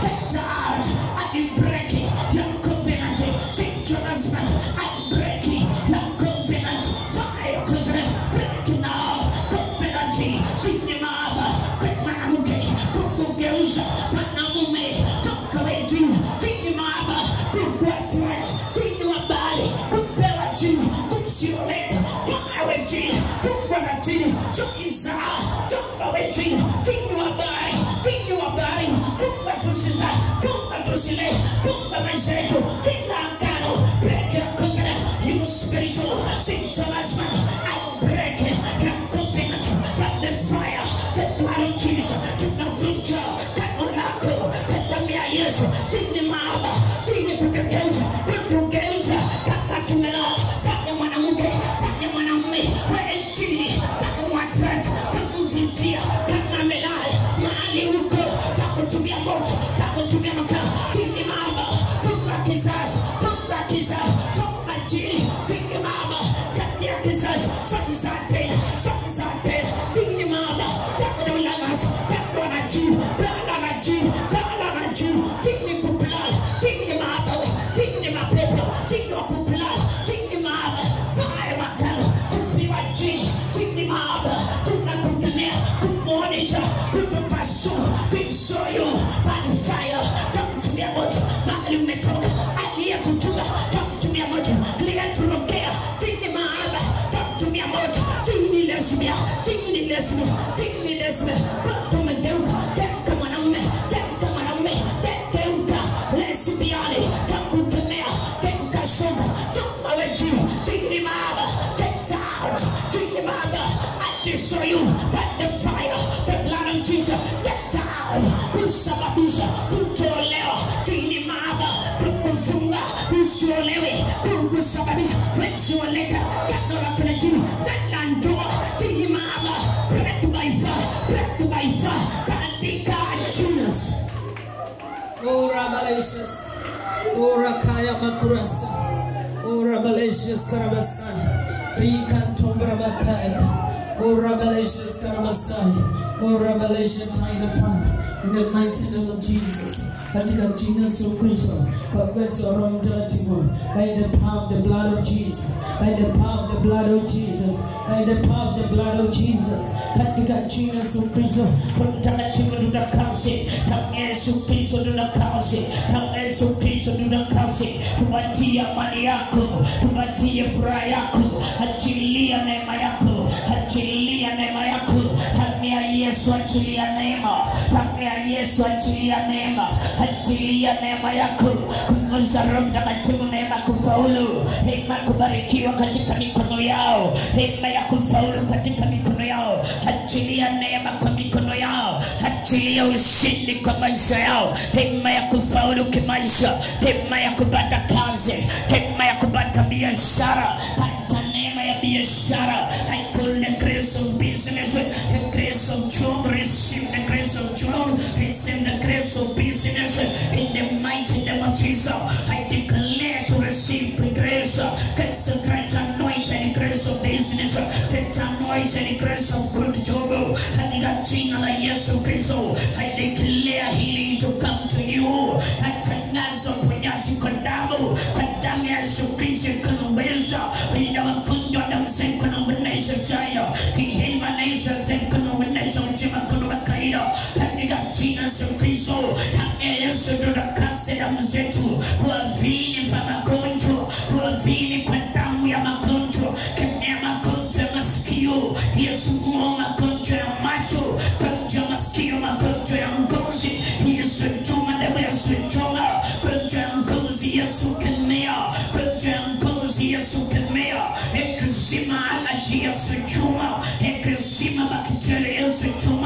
get out. I'm breaking your covenant. Say to your husband, I'm breaking your covenant. Fire covenant, breaking now. Covenant, dini mama, kwa mwanamke, kukugeuza mwanamume, toka wetu, dini mama, kukuattract, dini wabali, kupewa jini, kumsioleka, fire jini, kukuwa jini, shoiza, toka wetu, dini wabali, kukuwa tusiza, kukuwa tusile, kukuwa maisha kila angano, break your covenant, you spiritual, say to your husband, I'm breaking your covenant, by the fire, the blood of Jesus, tunavunja kano lako, kadamia Yesu, dini mama, dini kukageuza, kama tumela, fanya mwanamke, fanya mwanamume, wewe jini, takumwatrata, takumvunjia, kama melaya, mahali uko, takutumia moto, takutumia makaa, dini mama, funga kizazi, toka jini, dini mama, katia kizazi, sote za tena, dini mama, takuna ulamas, takuna na jini, dini kupulala, dini mama, dini mapepo, dini wakupulala, dini mama, fire makala, kupiwa jini, dini mama, tunakutumia, kumonita, kupapasu, kusoyo, by fire, takutumia moto, mahali umetoka, aliye kutuga, takutumia moto, liya turokea, dini mama, takutumia moto, dini lesbia, kwa tumegeuka, geuka mwanamume, lesbiani, takutumia, geuka songa, tuma wejiu, dini mama, get out, dini mama, I destroy you, by the fire, the blood of Jesus, get out, kusababisha, kutolewa, dini mama, kukufunga, kusiolewe, kusababisha, kusioleka, kano la kuna jini, nanandoa, dini mama, break to my fire, katika Jesus. Oh, Revelations. Oh, Rakaya Makurasa. Oh, Revelations Karabasai. Rikanto Brabakaya. Oh, Revelations Karabasai. Oh, Revelation Tide of Fire. In the mighty name of Jesus. Katika jina la Kristo, kwa uwezo wa Roho Mtakatifu, by the power of the blood of Jesus, by the power of the blood of Jesus, by the power of the blood of Jesus, katika jina la Kristo, Roho Mtakatifu tunakausi, kwa Yesu Kristo tunakausi, kwa Yesu Kristo tunakausi, tupatie amani yako, tupatie furaha yako, achilia neema yako, achilia neema yako, hamia Yesu achilia neema, hamia Yesu achilia neema, achilia neema yako, kumza Roho Mtakatifu neema kufaulu, neema kubarikiwa katika mikono yao, neema ya kufaulu katika mikono yao, achilia neema kwa mikono yao, achilia ushindi kwa maisha yao, neema ya kufaulu kimaisha, neema ya kupata kazi, neema ya kupata biashara, hata neema ya biashara. I call the grace of business, the grace of job, receive the grace of job, receive the grace of business, in the mighty name of Jesus. I declare to receive the grace, the great anointing grace of business, the anointing grace of good job, and the jina la Yesu Kristo. I declare healing to come to you. Natangaza uponyaji kwa damu ya Yesu Kristo, kunaweza bila magonjwa na mseko na mwenesha shaya kihema naisha zeko na mwenesha mchima kuna makaida katika jina la Yesu Kristo. Yesu tunakase damu zetu kuavini kwa magonjwa, kuavini kwa damu ya magonjwa, kemea magonjwa ya masikio Yesu, muo magonjwa ya macho, magonjwa ya masikio, magonjwa ya ngozi Yesu, tuma damu ya Yesu, tuma magonjwa ya ngozi Yesu, kemea magonjwa ya ngozi Yesu, kemea ekzima alaji Yesu, tuma ekzima bakteria Yesu, tuma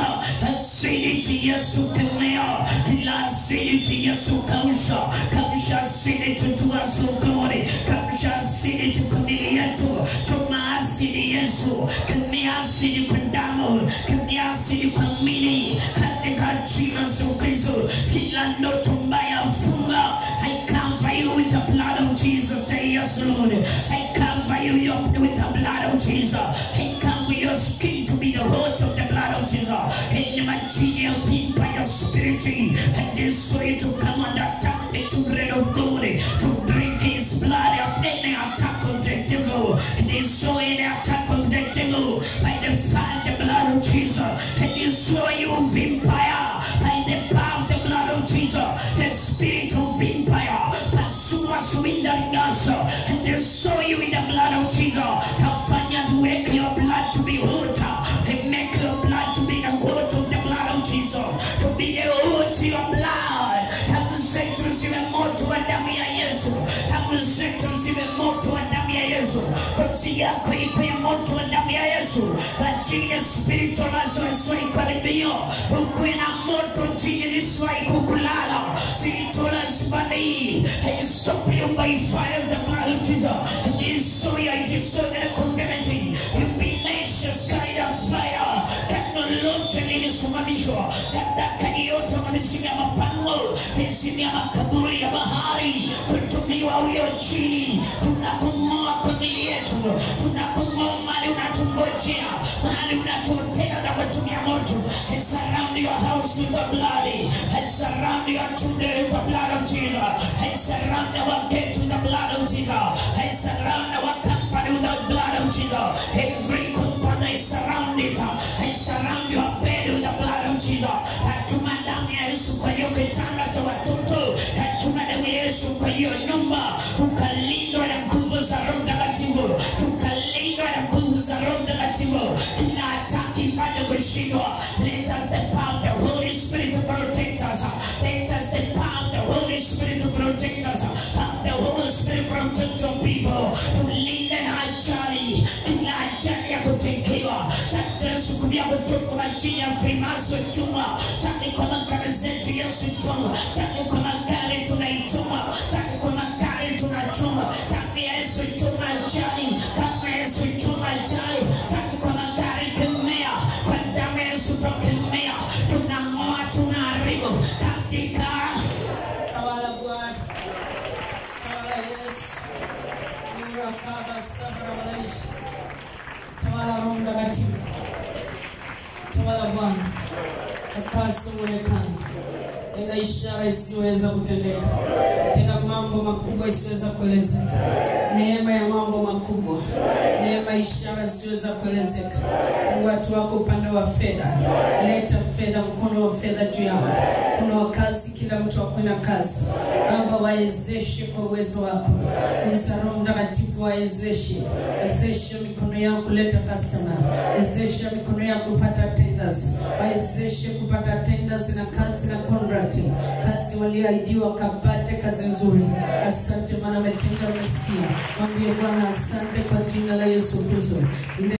acidity Yesu, kemea la acidity Yesu, kausha acidity tuwa sokoni, kausha acidity kumili yetu, tuma asidi Yesu, kemea asidi kwa damu, kemea asidi kwa mwili, katika jina la Yesu Kristo. Kila ndoto mbaya funga, I cover you with the blood of Jesus. Say yes, Lord. I cover you with the blood of Jesus. I cover your skin to be the heart of the blood of Jesus. In the mighty name of by your spirit, and destroy to come and attack the children of God, to drink his blood of any attack of the devil, and destroy any attack of the devil by the fire, the blood of Jesus, and destroy you vampire by the power of the blood of Jesus, the spirit of vampire, pursue us in the gas, and destroy you in the blood of Jesus. Help to make your blood to be water, and make your blood to be the water of the blood of Jesus, to be the water of your blood. Help us to receive a moto wa damu ya Yesu. Help us to receive a moto wa damu ya Yesu. Pumzi yako iko ya moto wa damu ya Yesu. Lakini ya spirito lazima ikaribio. Ukuwe na moto chini liswai kukulala. Spirito lazima ni. And stop you by fire of the blood of Jesus. And destroy you, destroy the conformity. You be nations kind of fire. Lote lilisimamishwa sadaka yote wamesimia mapango, wamesimia makaburi ya bahari, kutumiwa ulio chini. Tunakumoa kwa mili yetu, tunakumoa mali unatungojea, mali unatutea na kutumia moto. And surround your house with the blood, and surround your children with the blood of Jesus, and surround our gate with the blood of Jesus, and surround our company with the blood of Jesus. Every company is surrounded, and surround your bed with the blood of Jesus. Hatuma damu ya Yesu kwa hiyo kitanda cha watoto, hatuma damu ya Yesu kwa hiyo nyumba, ukalindwa na nguvu za Roho Mtakatifu, tukalindwa na nguvu za Roho Mtakatifu. Kila ataki bado kushindwa. Let us the power of the Holy Spirit to protect us. Let us the power of the Holy Spirit to protect us. Have the Holy Spirit protect your people, to lead and ajali, kila ajali ya kutekewa. Sukumia kutoka majini ya frimaso tuma. Tani kwa makare zetu Yesu tuma. Tani kwa makare tunaituma. Tani kwa makare tunatuma. Tani Yesu tuma jali. Tani Yesu tuma jali. Tani kwa makare kemea. Kwa damu Yesu tokemea. Tunamoa tunaharibu katika tawala Bwana. Tawala Yesu. Urakaba sabra walaishi. Tawala Roho Mtakatifu. Tawala Bwana, akasa uonekane. Tena ishara isiyoweza kutendeka, tena mambo makubwa isiyoweza kuelezeka. Neema ya mambo makubwa, neema ishara isiyoweza kuelezeka. Watu wako upande wa fedha, leta fedha, mkono wa fedha juu yao. Kuna wakazi, kila mtu akwenda kazi. Naomba waezeshe kwa uwezo wako. Roho Mtakatifu waezeshe. Wezeshe mikono yao kuleta customer. Wezeshe mikono yao kupata tenders. Wezeshe kupata tenders na kazi na contract. Kazi walioahidiwa kapate kazi nzuri. Asante maana umetenda, umesikia. Mwambie Bwana asante kwa jina la Yesu Kristo.